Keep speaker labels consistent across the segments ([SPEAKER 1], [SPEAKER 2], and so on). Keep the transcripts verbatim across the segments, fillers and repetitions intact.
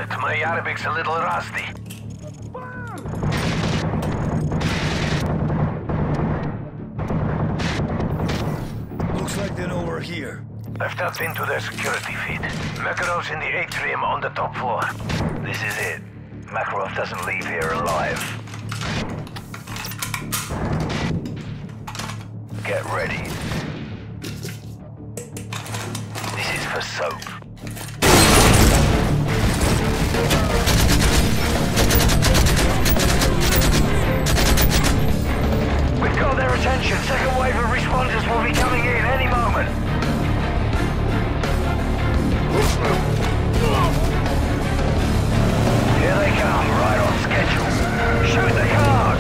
[SPEAKER 1] it. My Arabic's a little rusty.
[SPEAKER 2] Looks like they know we're here.
[SPEAKER 1] I've tapped into their security feed. Makarov's in the atrium on the top floor. This is it. Makarov doesn't leave here alive. Get ready. This is for soap. We've got their attention. Second wave of responders will be coming in any moment. Here they come, right on schedule. Shoot the cars!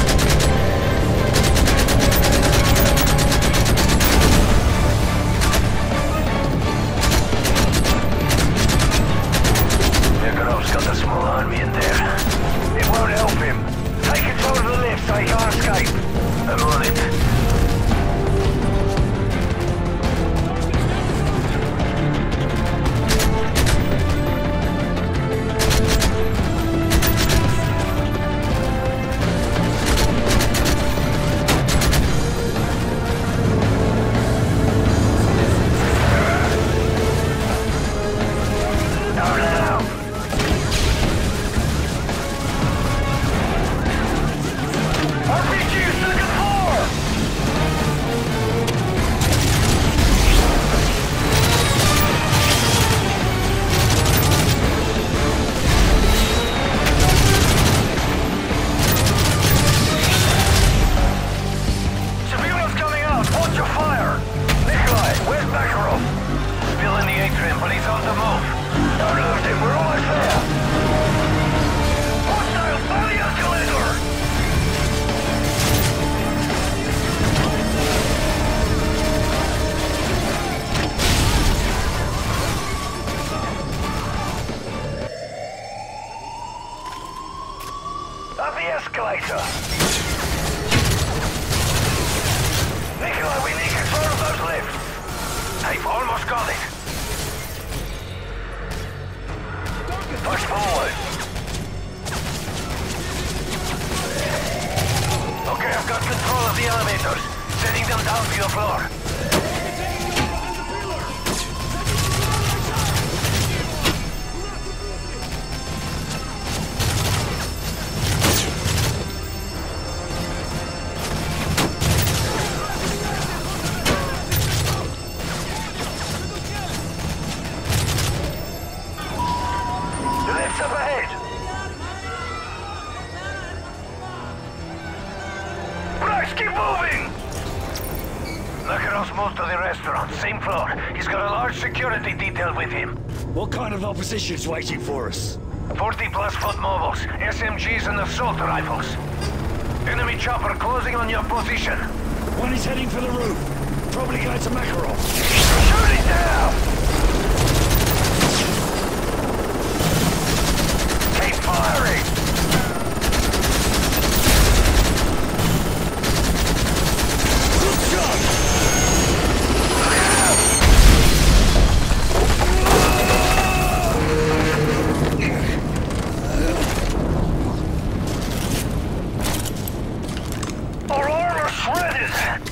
[SPEAKER 1] Makarov's got a small army in there. It won't help him. Take control of the lift so he can't escape. I'm on it. Up the escalator! Nikolai, we need control of those lifts! They've almost got it! Push forward! Okay, I've got control of the elevators. Sending them down to your floor. Up ahead! Bryce, keep moving! Makarov's moved to the restaurant, same floor. He's got a large security detail with him.
[SPEAKER 2] What kind of opposition's waiting for us?
[SPEAKER 1] forty plus foot mobiles, S M Gs and assault rifles. Enemy chopper closing on your position.
[SPEAKER 2] One is heading for the roof. Probably going to Makarov.
[SPEAKER 1] Shoot it down! Firing!
[SPEAKER 2] Good shot!
[SPEAKER 1] Our armor shredded!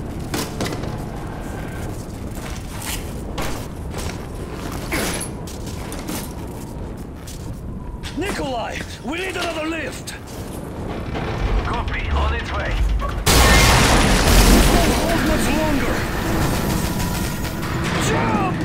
[SPEAKER 2] Nikolai! We need another lift!
[SPEAKER 1] Copy, on its way.
[SPEAKER 2] Don't hold much longer! Jump!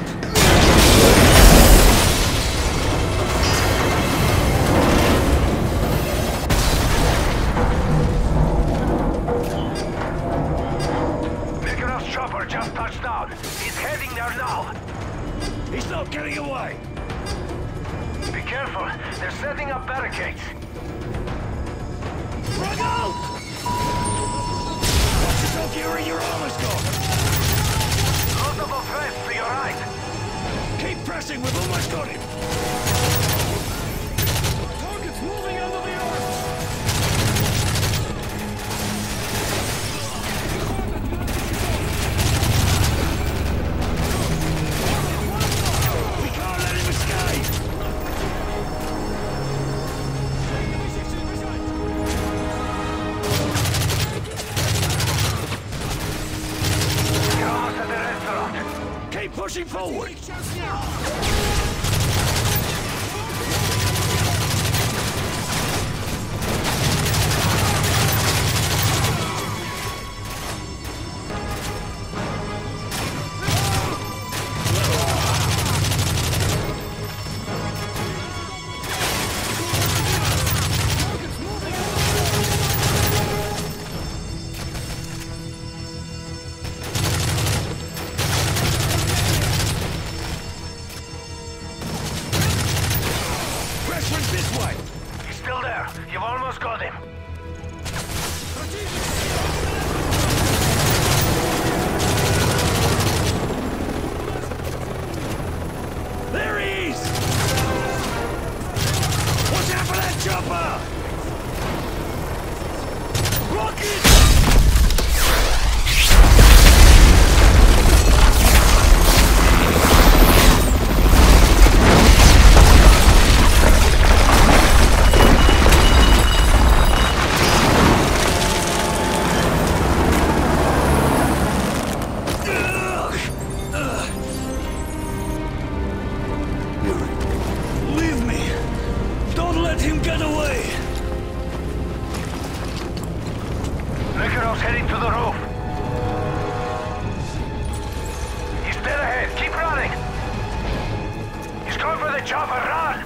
[SPEAKER 1] Makarov's chopper just touched down. He's heading there now.
[SPEAKER 2] He's not getting away!
[SPEAKER 1] Be careful, they're setting up barricades.
[SPEAKER 2] Run out! Watch yourself, Yuri, you're almost gone!
[SPEAKER 1] Multiple threats to your right.
[SPEAKER 2] Keep pressing, we've almost got him! Target's moving under the earth! We can't let him escape! forward. This way!
[SPEAKER 1] He's still there. You've almost got him.
[SPEAKER 2] There he is! Watch out for that chopper! Rocket! Leave me! Don't let him get away!
[SPEAKER 1] Makarov's heading to the roof. He's dead ahead. Keep running. He's going for the chopper. Run!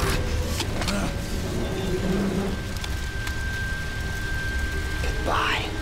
[SPEAKER 3] Bye.